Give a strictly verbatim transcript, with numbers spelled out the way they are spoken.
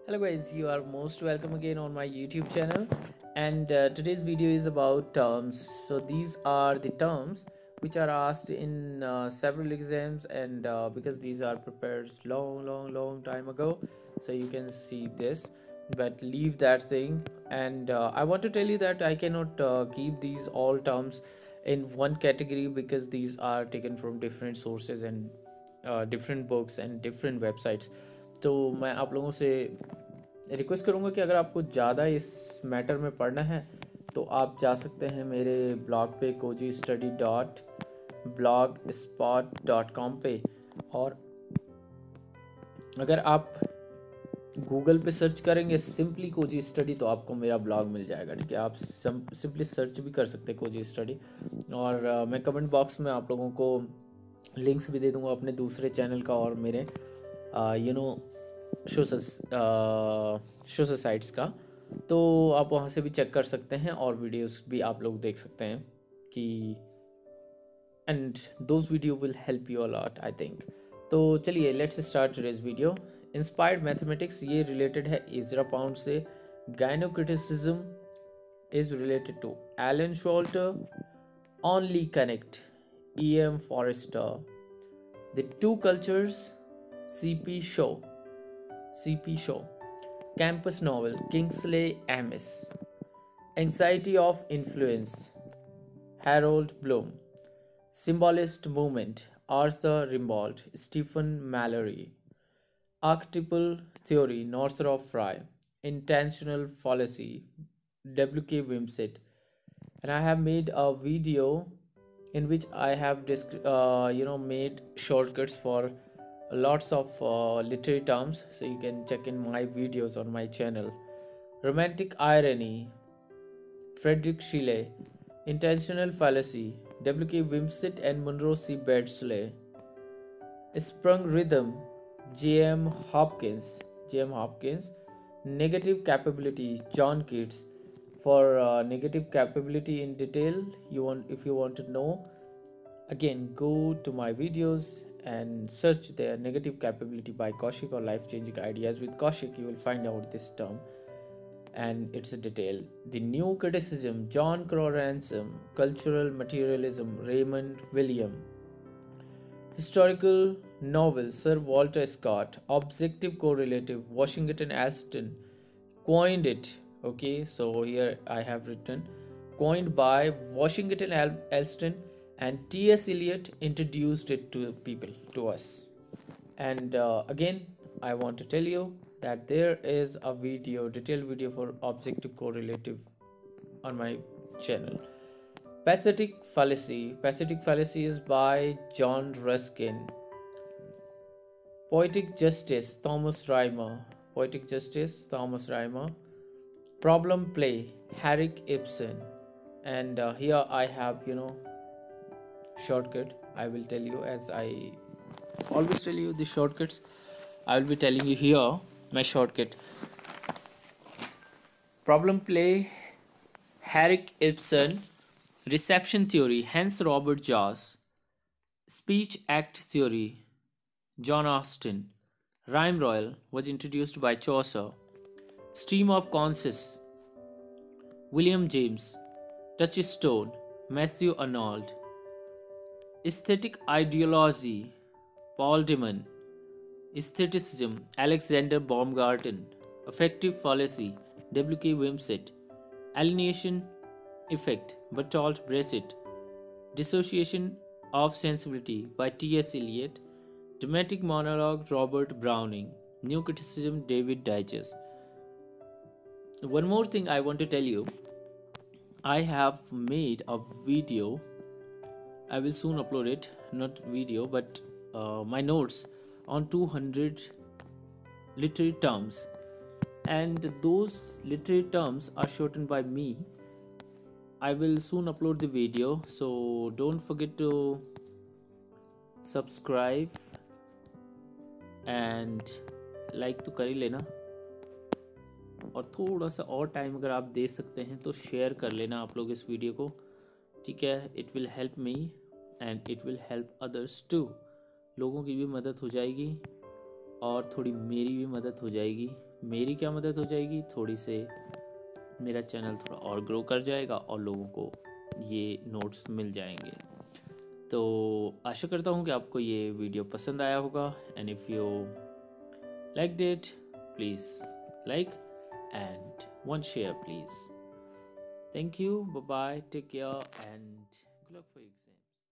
Hello guys, you are most welcome again on my YouTube channel, and uh, today's video is about terms. So these are the terms which are asked in uh, several exams, and uh, because these are prepared long long long time ago, so you can see this, but leave that thing. And uh, I want to tell you that I cannot uh, keep these all terms in one category because these are taken from different sources and uh, different books and different websites. तो मैं आप लोगों से request करूँगा कि अगर आपको ज़्यादा इस मैटर में पढ़ना है तो आप जा सकते हैं मेरे ब्लॉग पे cozy study dot blogspot dot com पे। और अगर आप गूगल पे सर्च करेंगे सिंपली कोजी स्टडी तो आपको मेरा ब्लॉग मिल जाएगा। ठीक है, आप सिंपली सर्च भी कर सकते हैं कोजी स्टडी। और uh, मैं कमेंट बॉक्स में आप लोगों को लिंक्स भी दे दूंगा अपने दूसरे चैनल का और मेरे you know show show sites का, तो आप वहाँ से भी चेक कर सकते हैं और वीडियोस भी आप लोग देख सकते हैं कि and those video will help you a lot I think. तो चलिए let's start today's video. Inspired mathematics ये रिलेटेड है इजरा पाउंड से। Gynocriticism is related to Elaine Showalter. Only connect E M Forster. The two cultures C P Shaw C P Shaw. Campus novel Kingsley Amis. Anxiety of Influence Harold Bloom. Symbolist Movement Arthur Rimbaud. Stephen Mallory. Archetypal Theory Northrop Frye. Intentional Fallacy W K Wimsatt. And I have made a video in which I have uh, you know made shortcuts for lots of uh, literary terms, so you can check in my videos on my channel. Romantic irony Frederick Shelley. Intentional fallacy W K Wimsatt and Monroe C. Beardsley. Sprung rhythm J M Hopkins. J M Hopkins. Negative capability John Keats. For uh, negative capability in detail, you want if you want to know, again go to my videos and search their negative capability by Kaushik or life changing ideas with Kaushik. You will find out this term and it's a detail. The new criticism John Crow Ransom. Cultural materialism Raymond William. Historical novel Sir Walter Scott. Objective correlative Washington Allston coined it. Okay, so here I have written coined by Washington Allston, and T S Eliot introduced it to people, to us. And uh, again I want to tell you that there is a video, detailed video for objective correlative on my channel. Pathetic fallacy. Pathetic fallacy is by John Ruskin. Poetic justice Thomas Rhymer. Poetic justice Thomas Rhymer. Problem play Henrik Ibsen. And uh, here I have you know shortcut. I will tell you, as I always tell you the shortcuts, I will be telling you here my shortcut. Problem play Henrik Ibsen. Reception theory Hans Robert Jauss. Speech act theory John Austin. Rhyme royal was introduced by Chaucer. Stream of conscience William James. Touchstone Matthew Arnold. Aesthetic ideology Paul Deman. Aestheticism Alexander Baumgarten. Affective fallacy W K Wimsatt. Alienation effect Bertolt Brecht. Dissociation of sensibility by T S Eliot. Dramatic monologue Robert Browning. New criticism David Digest. One more thing I want to tell you, I have made a video. I will soon upload it, not video but uh, my notes on two hundred literary terms, and those literary terms are shortened by me. I will soon upload the video, so don't forget to subscribe and like तो कर ही लेना, और थोड़ा सा और time अगर आप दे सकते हैं तो शेयर कर लेना आप लोग इस वीडियो को, ठीक है। It will help me and it will help others too. लोगों की भी मदद हो जाएगी और थोड़ी मेरी भी मदद हो जाएगी मेरी क्या मदद हो जाएगी, थोड़ी से मेरा चैनल थोड़ा और ग्रो कर जाएगा और लोगों को ये नोट्स मिल जाएंगे। तो आशा करता हूँ कि आपको ये वीडियो पसंद आया होगा। And if you like it, please like and one share please. Thank you. Bye bye. Take care and good luck for your exam.